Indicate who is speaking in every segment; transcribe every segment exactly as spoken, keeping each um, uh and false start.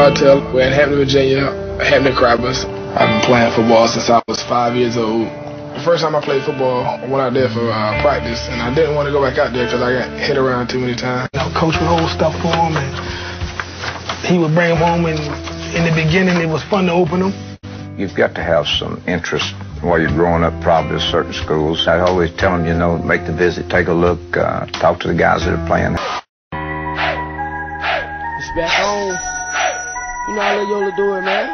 Speaker 1: Tyrod Taylor. We're in Hampton, Virginia, Hampton Crabbers. I've been playing football since I was five years old. The first time I played football, I went out there for uh, practice, and I didn't want to go back out there because I got hit around too many times. You know, Coach would hold stuff for him, and he would bring them home, and in the beginning, it was fun to open them.
Speaker 2: You've got to have some interest while you're growing up, probably at certain schools. I always tell them, you know, make the visit, take a look, uh, talk to the guys that are playing.
Speaker 3: It's back home. You know how Lil Yola do it, man.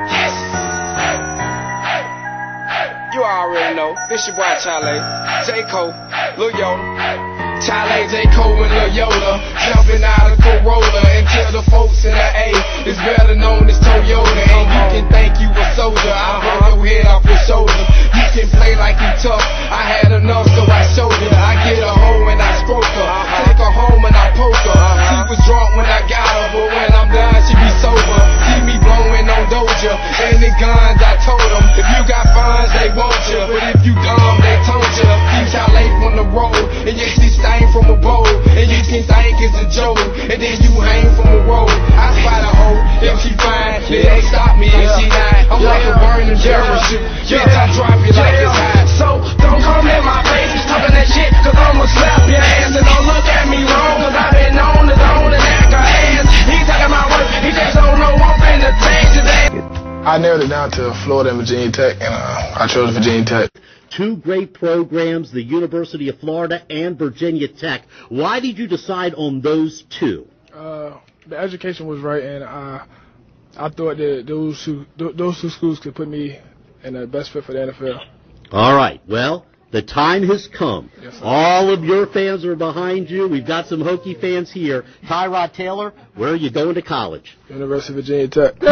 Speaker 3: You already know. This your boy Chale, J. Cole, Lil Yola. Chale, J. Cole, and Lil Yola jumping out of Corolla and tell the folks in the A it's better known as Toyota. And you can think you a soldier. I broke your head off your shoulder. You can play like you tough. I had enough, so I showed you. I get a hoe and I stroke her. Take her home and I poke her. She was drunk when I got her, but when I'm done, she be sober. See me blowing on Doja and the guns. I told them if you got funds, they want you, but if you dumb, they told you. See Chale on the road, and you see stain from a bowl, and you can think it's a joke, and then you hang from a road. I spot a hoe, if she fine, then they stop me if she not. I'm like a burning parachute, bitch, I drop you like it's hot. So don't come in my face talking that shit, cause I'ma slap your ass, and don't look at me wrong, cause I've been on the zone and act her ass. He talking my work, he just don't know I'm finna take his ass.
Speaker 1: I narrowed it down to Florida and Virginia Tech, and uh, I chose Virginia Tech.
Speaker 4: Two great programs, the University of Florida and Virginia Tech. Why did you decide on those two?
Speaker 1: Uh, the education was right, and uh, I thought that those two, th those two schools could put me in the best fit for the N F L.
Speaker 4: All right. Well, the time has come.
Speaker 1: Yes, sir.
Speaker 4: All of your fans are behind you. We've got some Hokie fans here. Tyrod Taylor, where are you going to college?
Speaker 1: University of Virginia Tech.
Speaker 3: And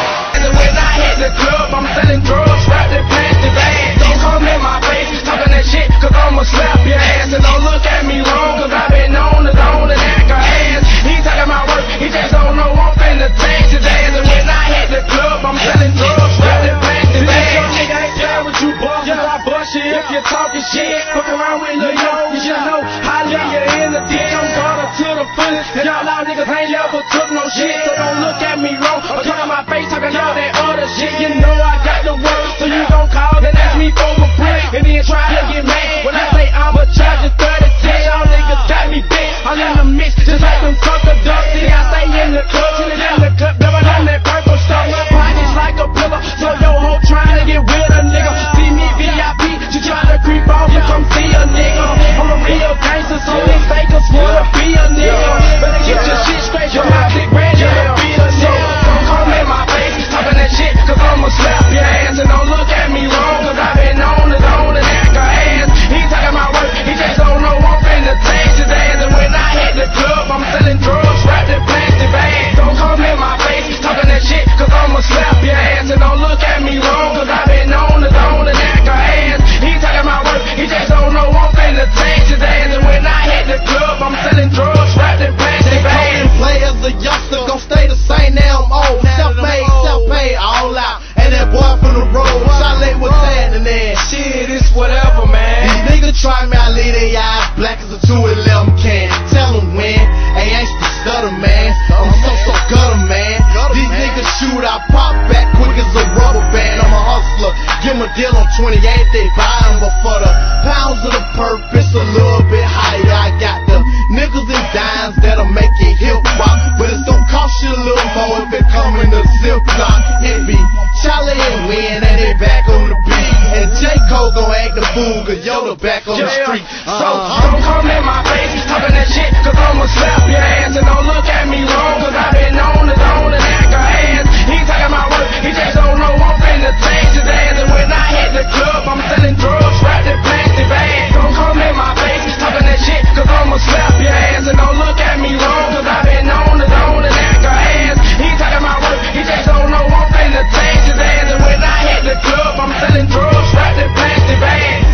Speaker 3: when I hit the club, I'm selling drugs, wrapped in plastic bags. Don't come in my face, talking that shit, cause I'ma slap your ass. And don't look at me wrong, cause I've been on the zone and act her ass. He talking my work, he just don't know I'm finna take his ass. And when I hit the club, I'm selling drugs, wrapped in plastic bags. This nigga ain't fair with you, boss, cause I bust you if you're talking shit. Fuck around with Lil Yola, you should know I leave you in the ditch. I'm guarded to the fullest, and y'all out niggas ain't never took no shit. So don't look at me wrong, or come in my face talking all that other shit. You know I got the work, so you gon' call and ask me for a break, and then try to get mad when I say I'ma charge you thirty cents. Y'all niggas got me bent, I'm in the mix, just like them sucker ducks. See, I stay in the club, chillin' in the club, never on that purple stuff. Pockets like a pillar, so your hoe trying to get with a nigga. See me V I P, she trying to creep off and come see a nigga. I'm a real gangster, so these fakers wanna be a nigga. Better get your shit straight, you're not big brand, you better be a nigga. Don't come in my face, talking that shit, cause I'ma slap your ass. And don't look at me wrong, cause I've been on the zone and act her ass. He talking my work, he just don't know I'm finna take his ass. And when I hit the club, I'm selling drugs, wrapped in plastic bags. Don't come in my face, talking that shit, cause I'ma slap your ass. And don't look at me wrong, cause I've been on the zone and act her ass. He talking my work, he just don't know I'm finna take his ass. And when I hit the club, I'm selling drugs, wrapped in plastic bags.
Speaker 5: Play as a youngster, gon' stay the same, now I'm old. Self-made, self-paid, all out. And that boy from the road, Chale was standing there.
Speaker 3: Shit, it's whatever, man.
Speaker 5: These niggas try me, I leave their eyes black as a two eleven can. Tell them when, hey, I ain't the stutter, man. I'm so, so gutter, man. These niggas shoot, I pop back quick as a rubber band. I'm a hustler, give 'em a deal on twenty-eight, they buy 'em. But for the pounds of the purpose, a little bit higher. I got the nickels and dimes that'll make it hip hop. But it's gonna cost you a little more if it come in the ziplock. It be Chale and Win, and they back on the beat. And J. Cole gon' act the fool, cause Yoda back on the street.
Speaker 3: So don't come in my face, talking that shit, cause I'ma slap your ass. And don't look at me wrong, cause I've been on the zone and act her ass. He talking my work, he just don't know I'm finna take his ass. And when I hit the club, I'm selling drugs, wrapped in plastic bags. Don't come in my face, talking that shit, cause I'ma slap your ass. And don't look at me wrong, cause I've been on the zone and act her ass. He talking my work, he just don't know I'm finna take his ass. And when I hit the club, I'm selling drugs, wrapped in plastic bags.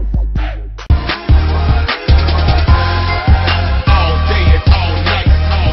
Speaker 6: All day and all night, all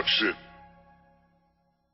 Speaker 6: talk shit.